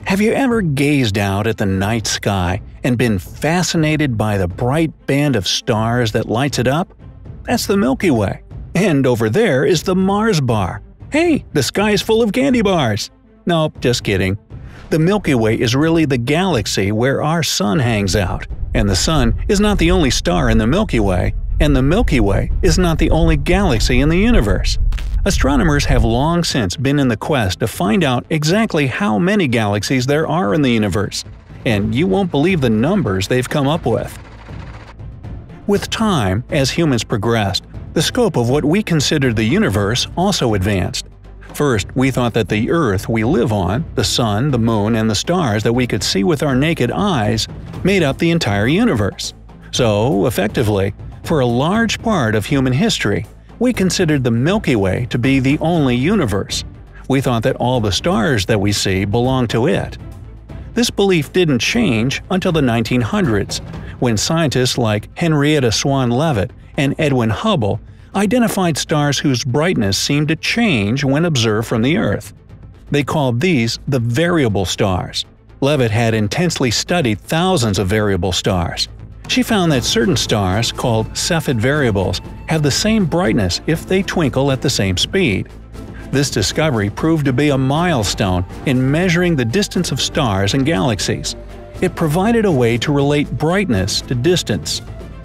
Have you ever gazed out at the night sky and been fascinated by the bright band of stars that lights it up? That's the Milky Way. And over there is the Mars bar. Hey, the sky is full of candy bars! Nope, just kidding. The Milky Way is really the galaxy where our Sun hangs out. And the Sun is not the only star in the Milky Way, and the Milky Way is not the only galaxy in the universe. Astronomers have long since been in the quest to find out exactly how many galaxies there are in the universe, and you won't believe the numbers they've come up with. With time, as humans progressed, the scope of what we considered the universe also advanced. First, we thought that the Earth we live on, the Sun, the Moon, and the stars that we could see with our naked eyes made up the entire universe. So, effectively, for a large part of human history, we considered the Milky Way to be the only universe. We thought that all the stars that we see belong to it. This belief didn't change until the 1900s, when scientists like Henrietta Swan Leavitt and Edwin Hubble identified stars whose brightness seemed to change when observed from the Earth. They called these the variable stars. Leavitt had intensely studied thousands of variable stars. She found that certain stars, called Cepheid variables, have the same brightness if they twinkle at the same speed. This discovery proved to be a milestone in measuring the distance of stars and galaxies. It provided a way to relate brightness to distance.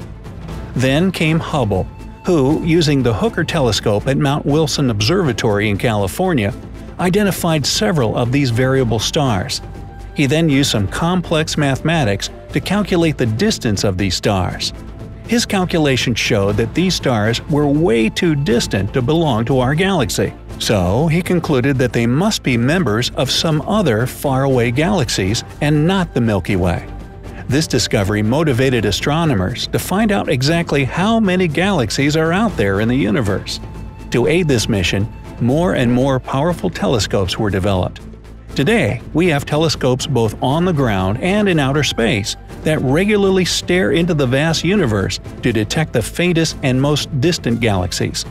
Then came Hubble, who, using the Hooker telescope at Mount Wilson Observatory in California, identified several of these variable stars. He then used some complex mathematics to calculate the distance of these stars. His calculations showed that these stars were way too distant to belong to our galaxy. So he concluded that they must be members of some other faraway galaxies and not the Milky Way. This discovery motivated astronomers to find out exactly how many galaxies are out there in the universe. To aid this mission, more and more powerful telescopes were developed. Today, we have telescopes both on the ground and in outer space that regularly stare into the vast universe to detect the faintest and most distant galaxies.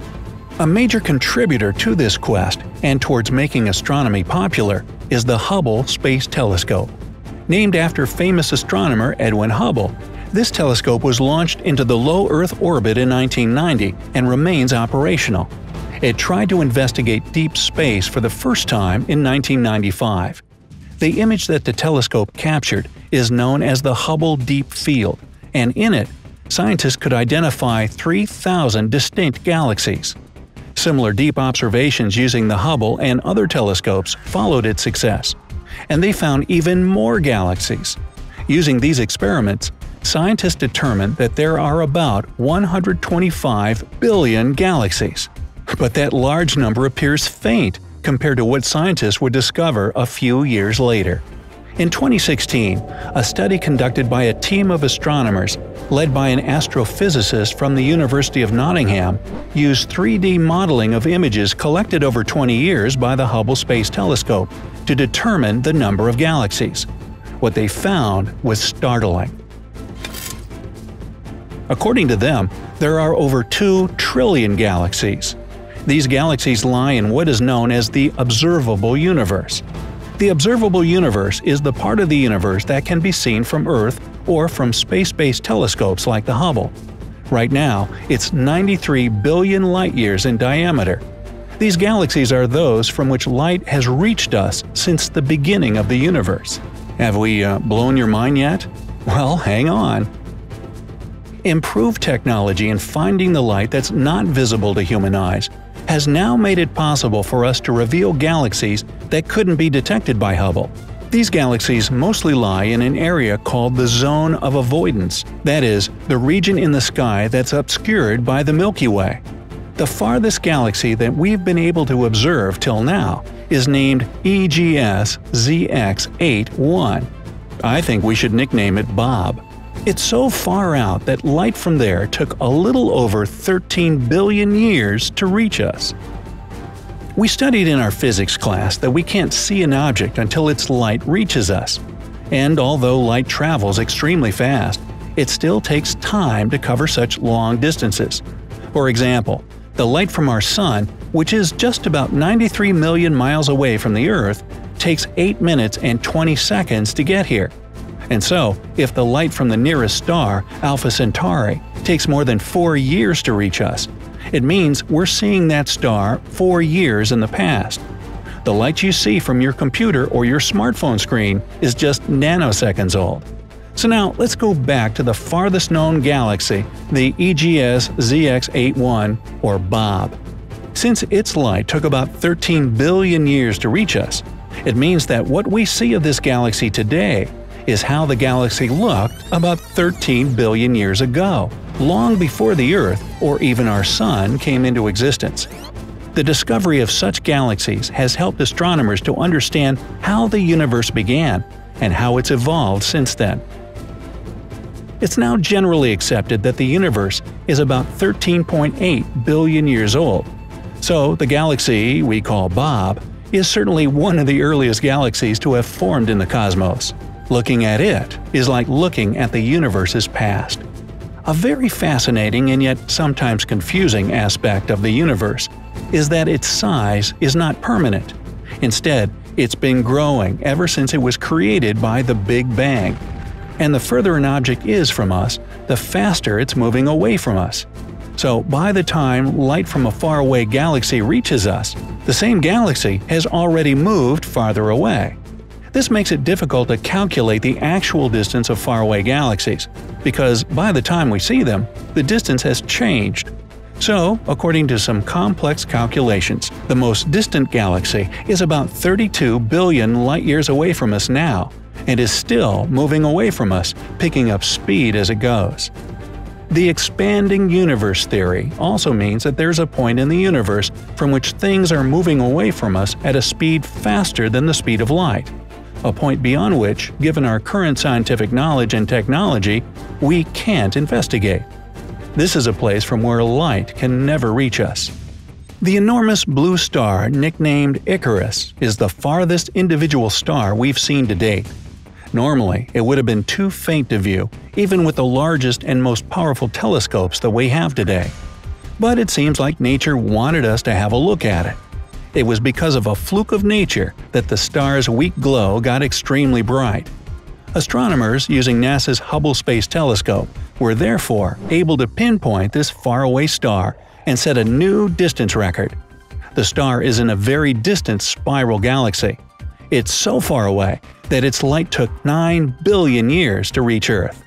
A major contributor to this quest and towards making astronomy popular is the Hubble Space Telescope. Named after famous astronomer Edwin Hubble, this telescope was launched into the low Earth orbit in 1990 and remains operational. It tried to investigate deep space for the first time in 1995. The image that the telescope captured is known as the Hubble Deep Field, and in it, scientists could identify 3,000 distinct galaxies. Similar deep observations using the Hubble and other telescopes followed its success, and they found even more galaxies. Using these experiments, scientists determined that there are about 125 billion galaxies. But that large number appears faint compared to what scientists would discover a few years later. In 2016, a study conducted by a team of astronomers led by an astrophysicist from the University of Nottingham used 3D modeling of images collected over 20 years by the Hubble Space Telescope to determine the number of galaxies. What they found was startling. According to them, there are over 2 trillion galaxies. These galaxies lie in what is known as the observable universe. The observable universe is the part of the universe that can be seen from Earth or from space-based telescopes like the Hubble. Right now, it's 93 billion light-years in diameter. These galaxies are those from which light has reached us since the beginning of the universe. Have we blown your mind yet? Well, hang on. Improved technology in finding the light that's not visible to human eyes has now made it possible for us to reveal galaxies that couldn't be detected by Hubble. These galaxies mostly lie in an area called the zone of avoidance, that is, the region in the sky that's obscured by the Milky Way. The farthest galaxy that we've been able to observe till now is named EGS ZX81. I think we should nickname it Bob. It's so far out that light from there took a little over 13 billion years to reach us. We studied in our physics class that we can't see an object until its light reaches us. And although light travels extremely fast, it still takes time to cover such long distances. For example, the light from our Sun, which is just about 93 million miles away from the Earth, takes 8 minutes and 20 seconds to get here. And so, if the light from the nearest star, Alpha Centauri, takes more than 4 years to reach us, it means we're seeing that star 4 years in the past. The light you see from your computer or your smartphone screen is just nanoseconds old. So now let's go back to the farthest known galaxy, the EGS ZX81, or Bob. Since its light took about 13 billion years to reach us, it means that what we see of this galaxy today is how the galaxy looked about 13 billion years ago, long before the Earth or even our Sun came into existence. The discovery of such galaxies has helped astronomers to understand how the universe began and how it's evolved since then. It's now generally accepted that the universe is about 13.8 billion years old. So the galaxy we call Bob is certainly one of the earliest galaxies to have formed in the cosmos. Looking at it is like looking at the universe's past. A very fascinating and yet sometimes confusing aspect of the universe is that its size is not permanent. Instead, it's been growing ever since it was created by the Big Bang. And the further an object is from us, the faster it's moving away from us. So by the time light from a faraway galaxy reaches us, the same galaxy has already moved farther away. This makes it difficult to calculate the actual distance of faraway galaxies, because by the time we see them, the distance has changed. So, according to some complex calculations, the most distant galaxy is about 32 billion light-years away from us now, and is still moving away from us, picking up speed as it goes. The expanding universe theory also means that there's a point in the universe from which things are moving away from us at a speed faster than the speed of light, a point beyond which, given our current scientific knowledge and technology, we can't investigate. This is a place from where light can never reach us. The enormous blue star nicknamed Icarus is the farthest individual star we've seen to date. Normally, it would have been too faint to view, even with the largest and most powerful telescopes that we have today. But it seems like nature wanted us to have a look at it. It was because of a fluke of nature that the star's weak glow got extremely bright. Astronomers using NASA's Hubble Space Telescope were therefore able to pinpoint this faraway star and set a new distance record. The star is in a very distant spiral galaxy. It's so far away that its light took 9 billion years to reach Earth.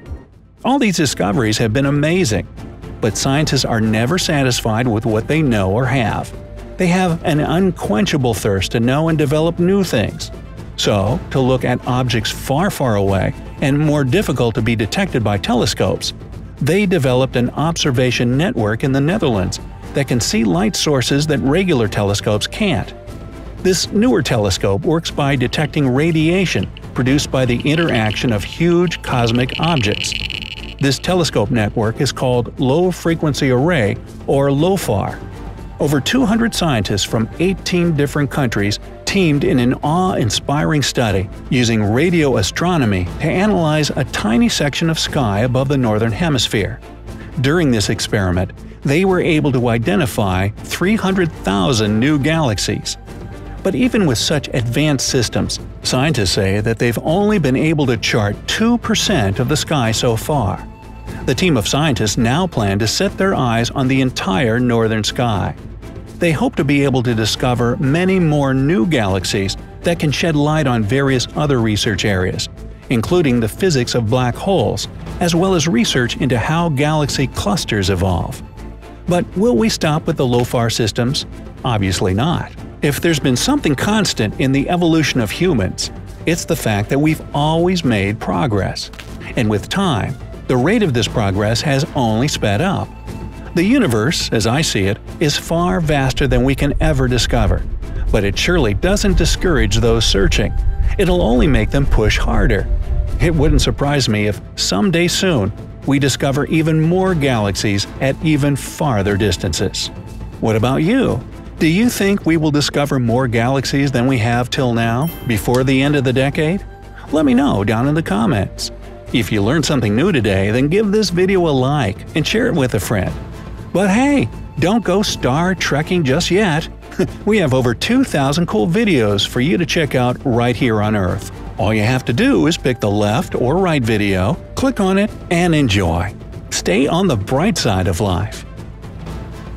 All these discoveries have been amazing, but scientists are never satisfied with what they know or have. They have an unquenchable thirst to know and develop new things. So, to look at objects far, far away and more difficult to be detected by telescopes, they developed an observation network in the Netherlands that can see light sources that regular telescopes can't. This newer telescope works by detecting radiation produced by the interaction of huge cosmic objects. This telescope network is called Low Frequency Array, or LOFAR. Over 200 scientists from 18 different countries teamed in an awe-inspiring study using radio astronomy to analyze a tiny section of sky above the northern hemisphere. During this experiment, they were able to identify 300,000 new galaxies. But even with such advanced systems, scientists say that they've only been able to chart 2% of the sky so far. The team of scientists now plan to set their eyes on the entire northern sky. They hope to be able to discover many more new galaxies that can shed light on various other research areas, including the physics of black holes, as well as research into how galaxy clusters evolve. But will we stop with the LOFAR systems? Obviously not. If there's been something constant in the evolution of humans, it's the fact that we've always made progress. And with time, the rate of this progress has only sped up. The universe, as I see it, is far vaster than we can ever discover. But it surely doesn't discourage those searching. It'll only make them push harder. It wouldn't surprise me if someday soon we discover even more galaxies at even farther distances. What about you? Do you think we will discover more galaxies than we have till now, before the end of the decade? Let me know down in the comments. If you learned something new today, then give this video a like and share it with a friend. But hey, don't go star trekking just yet. We have over 2,000 cool videos for you to check out right here on Earth. All you have to do is pick the left or right video, click on it, and enjoy. Stay on the bright side of life.